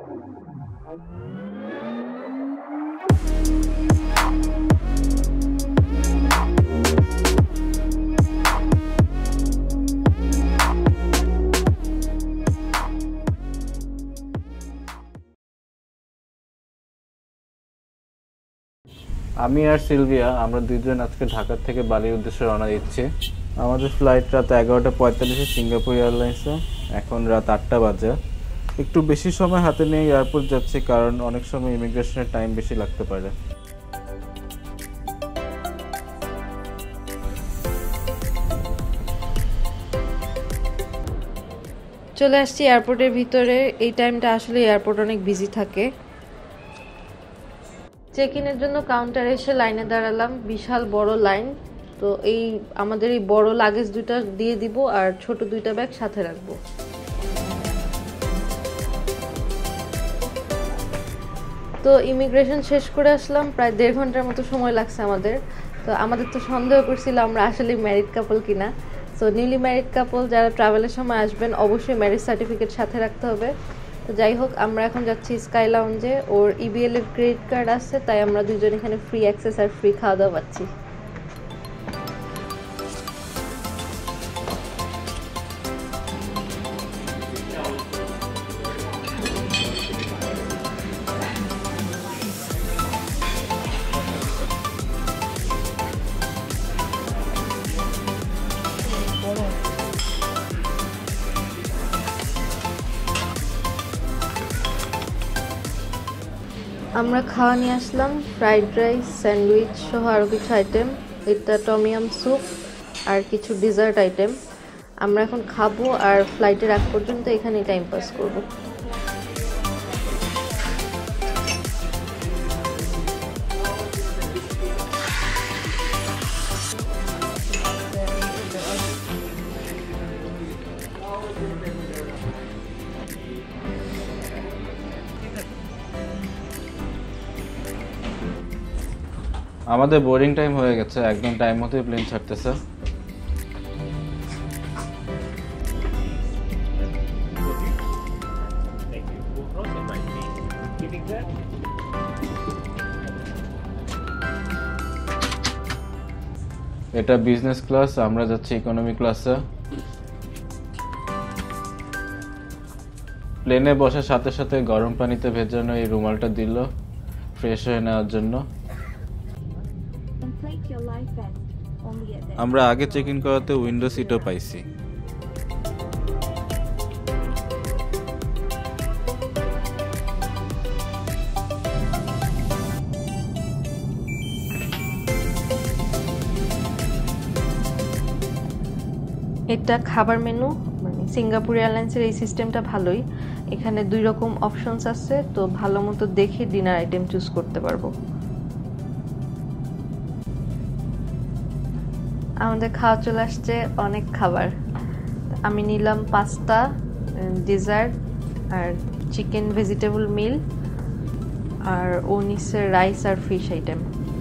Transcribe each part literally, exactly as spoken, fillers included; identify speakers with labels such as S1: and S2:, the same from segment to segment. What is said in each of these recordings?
S1: আমি আর সিলভিয়া আমরা দুইজন আজকে ঢাকা থেকে বালির উদ্দেশ্যে রওনা দিচ্ছি। আমাদের ফ্লাইট রাত এগারোটা পঁয়তাল্লিশে সিঙ্গাপুর এয়ারলাইন্সে। এখন রাত আটটা বাজে। একটু বেশি সময় হাতে নিয়ে এয়ারপোর্ট যাচ্ছি কারণ অনেক সময় ইমিগ্রেশনের টাইম বেশি লাগতে পারে।
S2: চলে আসছি এয়ারপোর্টের ভিতরে। এই টাইমটা আসলে এয়ারপোর্ট অনেক বিজি থাকে। চেক ইনের জন্য কাউন্টারে এসে লাইনে দাঁড়ালাম, বিশাল বড় লাইন। তো এই আমাদের এই বড় লাগেজ দুইটা দিয়ে দিব আর ছোট দুইটা ব্যাগ সাথে রাখবো। তো ইমিগ্রেশন শেষ করে আসলাম, প্রায় দেড় ঘন্টার মতো সময় লাগছে আমাদের। তো আমাদের তো সন্দেহ করছিল আমরা আসলে ম্যারিড কাপল কিনা। সো নিউলি ম্যারিড কাপল যারা ট্রাভেলের সময় আসবেন অবশ্যই ম্যারেজ সার্টিফিকেট সাথে রাখতে হবে। তো যাই হোক, আমরা এখন যাচ্ছি স্কাই লাউঞ্জে। ওর ইবিএল এর ক্রেডিট কার্ড আছে, তাই আমরা দুজন এখানে ফ্রি অ্যাক্সেস আর ফ্রি খাওয়া দাওয়া পাচ্ছি। আমরা খাওয়া নিয়ে আসলাম, ফ্রাইড রাইস, স্যান্ডউইচ সহ আরও কিছু আইটেম। এটা টমিয়াম স্যুপ আর কিছু ডেজার্ট আইটেম। আমরা এখন খাবো আর ফ্লাইটের আগ পর্যন্ত এখানেই টাইম পাস করবো।
S1: আমাদের বোর্ডিং টাইম হয়ে গেছে, একদম টাইম মতোই প্লেন ছাড়তেছে। এটা বিজনেস ক্লাস, আমরা যাচ্ছি ইকোনমি ক্লাসে। প্লেনে বসার সাথে সাথে গরম পানিতে ভেজানো এই রুমালটা দিল ফ্রেশ হয়ে নেওয়ার জন্য। আমরা আগে চেক ইন করাতে উইন্ডো সিটও পাইছি।
S2: এটা খাবার মেনু, মানে সিঙ্গাপুর এয়ারলাইন্সের এই সিস্টেমটা ভালোই। এখানে দুই রকম অপশনস আছে, তো ভালো মতো দেখে ডিনার আইটেম চুজ করতে পারবো। আমাদের খাওয়া চলে আসছে, অনেক খাবার। আমি নিলাম পাস্তা, ডেজার্ট আর চিকেন ভেজিটেবল মিল, আর ও নিচ্ছে রাইস আর ফিশ আইটেম।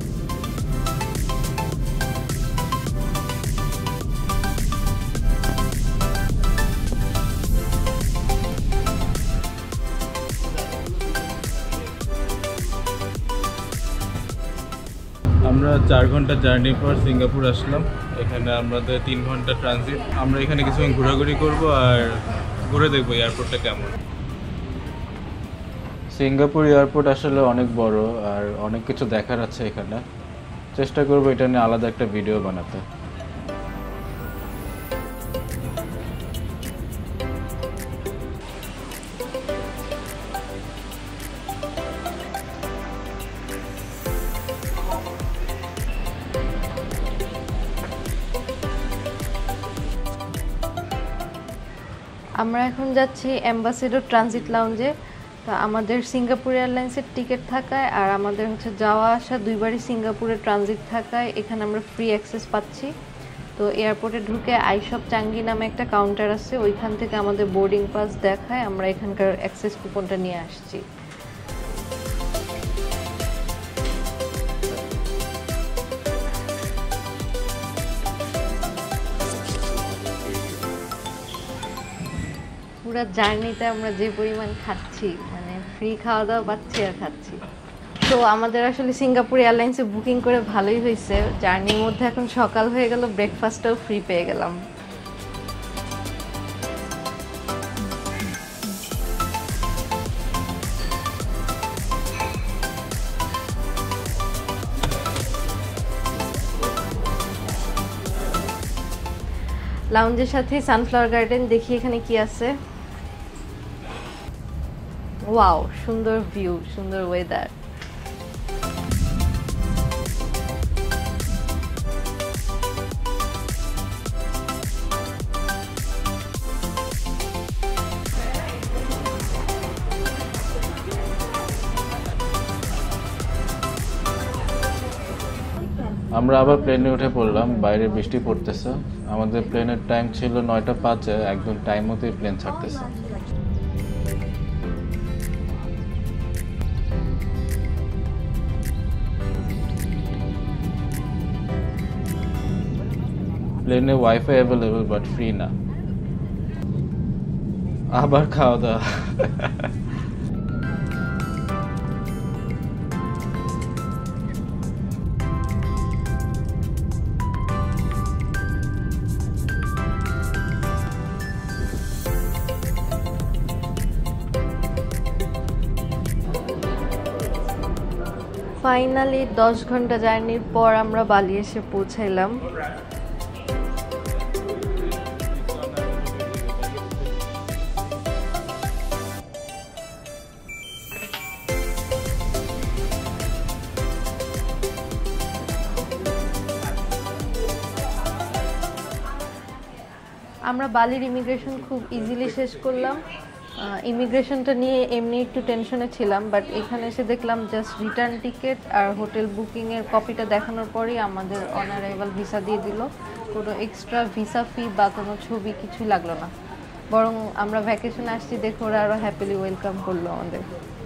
S1: আমরা চার ঘন্টা জার্নির পর সিঙ্গাপুর আসলাম। এখানে আমাদের তিন ঘন্টা ট্রানজিট। আমরা এখানে কিছুক্ষণ ঘোরাঘুরি করব আর ঘুরে দেখবো এয়ারপোর্টটা কেমন। সিঙ্গাপুর এয়ারপোর্ট আসলে অনেক বড় আর অনেক কিছু দেখার আছে এখানে। চেষ্টা করবো এটা নিয়ে আলাদা একটা ভিডিও বানাতে।
S2: আমরা এখন যাচ্ছি অ্যাম্বাসেডর ট্রানজিট লাউঞ্জে। তা আমাদের সিঙ্গাপুর এয়ারলাইন্সের টিকিট থাকায় আর আমাদের হচ্ছে যাওয়া আসা দুইবারই সিঙ্গাপুরে ট্রানজিট থাকায় এখানে আমরা ফ্রি অ্যাক্সেস পাচ্ছি। তো এয়ারপোর্টে ঢুকে আইশপ চাঙ্গি নামে একটা কাউন্টার আছে, ওইখান থেকে আমাদের বোর্ডিং পাস দেখায় আমরা এখানকার অ্যাক্সেস কুপনটা নিয়ে আসছি। পুরো জার্নিতে আমরা যে পরিমাণ খাচ্ছি, মানে ফ্রি খাওয়া দাওয়া পাচ্ছি আর খাচ্ছি। তো আমাদের আসলে সিঙ্গাপুর এয়ারলাইন্সে বুকিং করে ভালোই হয়েছে, জার্নির মধ্যে এখন সকাল হয়ে গেল, ব্রেকফাস্টটাও ফ্রি পেয়ে গেলাম। লাউঞ্জের সাথে সানফ্লাওয়ার গার্ডেন, দেখি এখানে কি আছে। ওয়াও, সুন্দর ভিউ, সুন্দর ওয়েদার।
S1: আমরা আবার প্লেনে উঠে পড়লাম, বাইরে বৃষ্টি পড়তেছে। আমাদের প্লেনের টাইম ছিল নয়টা পাঁচে, একদম টাইম মতোই প্লেন ছাড়তেছে। প্লেনে ওয়াইফাই অ্যাভেলেবল বাট ফ্রি না। আবার খাওয়া দাওয়া।
S2: ফাইনালি দশ ঘন্টা জার্নির পর আমরা বালি এসে পৌঁছাইলাম। আমরা বালির ইমিগ্রেশন খুব ইজিলি শেষ করলাম। ইমিগ্রেশনটা নিয়ে এমনি একটু টেনশনে ছিলাম, বাট এখানে এসে দেখলাম জাস্ট রিটার্ন টিকিট আর হোটেল বুকিংয়ের কপিটা দেখানোর পরেই আমাদের অন অ্যারাইভাল ভিসা দিয়ে দিল। কোনো এক্সট্রা ভিসা ফি বা কোনো ছবি কিছুই লাগলো না, বরং আমরা ভ্যাকেশনে আসছি দেখে ওরা আরও হ্যাপিলি ওয়েলকাম করলো আমাদের।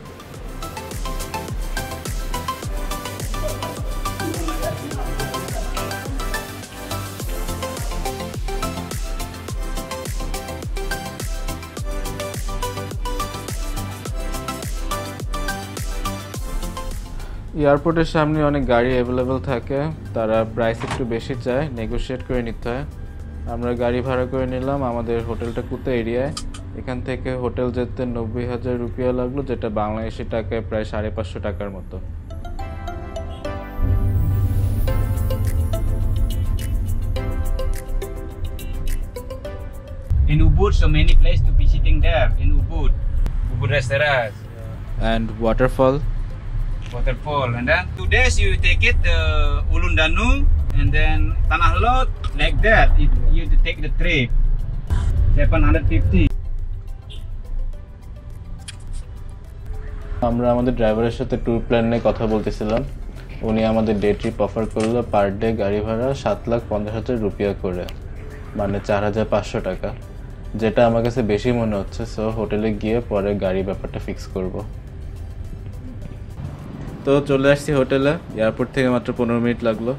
S1: এয়ারপোর্টের সামনে অনেক গাড়ি অ্যাভেলেবেল থাকে, তারা প্রাইস একটু বেশি চায়, নেগোশিয়েট করে নিতে হয়। আমরা গাড়ি ভাড়া করে নিলাম। আমাদের হোটেলটা কুতে এরিয়ায়, এখান থেকে হোটেল যেতে নব্বই হাজার রুপিয়া লাগলো, যেটা বাংলাদেশি টাকায় প্রায় সাড়ে পাঁচশো টাকার মতো।
S3: In Ubud, so many places to be sitting there in Ubud, Ubud restaurants,
S1: And waterfall.
S3: waterfall, and then two days you take it the Ulun Danu, and then Tanah Lot like that. It, you take the trip seven hundred fifty.
S1: আমরা আমাদের ড্রাইভারের সাথে tour plan নিয়ে কথা বলতেছিলাম। উনি আমাদের day trip offer করলো, পার ডে গাড়ি ভাড়া সাত লাখ পঞ্চাশ হাজার রুপিয়া করে, মানে চার হাজার পাঁচশো টাকা, যেটা আমার কাছে বেশি মনে হচ্ছে। সো হোটেলে গিয়ে পরে গাড়ি ব্যাপারটা ফিক্স করব। তো চলে আসছি হোটেলে, এয়ারপোর্ট থেকে মাত্র পনেরো মিনিট লাগলো।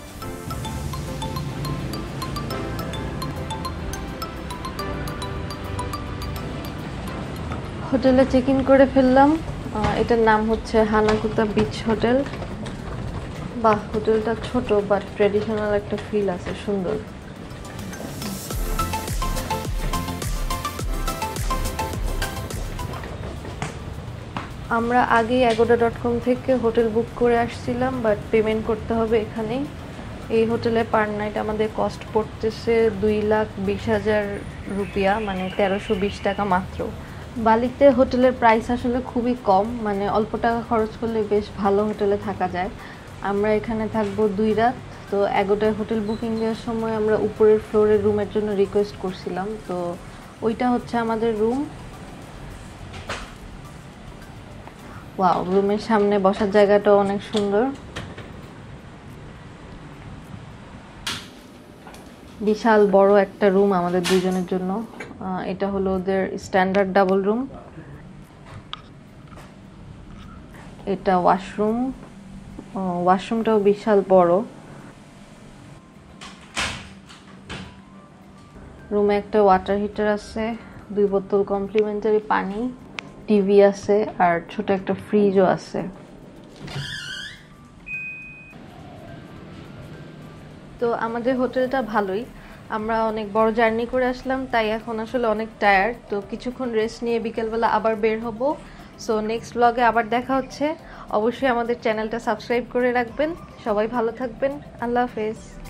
S2: হোটেলে চেক ইন করে ফেললাম। এটার নাম হচ্ছে হানাকুতা বিচ হোটেল। বাহ, হোটেলটা ছোট বাট ট্রেডিশনাল একটা ফিল আছে, সুন্দর। আমরা আগে অ্যাগোডা ডট কম থেকে হোটেল বুক করে আসছিলাম, বাট পেমেন্ট করতে হবে এখানেই। এই হোটেলে পার নাইট আমাদের কস্ট পড়তেছে দুই লাখ বিশ হাজার রুপিয়া, মানে তেরোশো বিশ টাকা মাত্র। বালিতে হোটেলের প্রাইস আসলে খুবই কম, মানে অল্প টাকা খরচ করলে বেশ ভালো হোটেলে থাকা যায়। আমরা এখানে থাকবো দুই রাত। তো অ্যাগোডায় হোটেল বুকিং দেওয়ার সময় আমরা উপরের ফ্লোরের রুমের জন্য রিকোয়েস্ট করছিলাম, তো ওইটা হচ্ছে আমাদের রুম। ওয়াও, রুমের সামনে বসার জায়গাটা অনেক সুন্দর, বিশাল বড় একটা রুম আমাদের দুইজনের জন্য। এটা হলো ওদের স্ট্যান্ডার্ড ডাবল রুম। এটা ওয়াশরুম, ওয়াশরুমটাও বিশাল বড়। রুমে একটা ওয়াটার হিটার আছে, দুই বোতল কমপ্লিমেন্টারি পানি, টিভি আছে আর ছোট একটা ফ্রিজও আছে। তো আমাদের হোটেলটা ভালোই, আমরা অনেক বড় জার্নি করে আসলাম, তাই এখন আসলে অনেক টায়ার্ড। তো কিছুক্ষণ রেস্ট নিয়ে বিকেলবেলা আবার বের হব। সো নেক্সট ব্লগে আবার দেখা হচ্ছে। অবশ্যই আমাদের চ্যানেলটা সাবস্ক্রাইব করে রাখবেন। সবাই ভালো থাকবেন। আল্লাহ হাফেজ।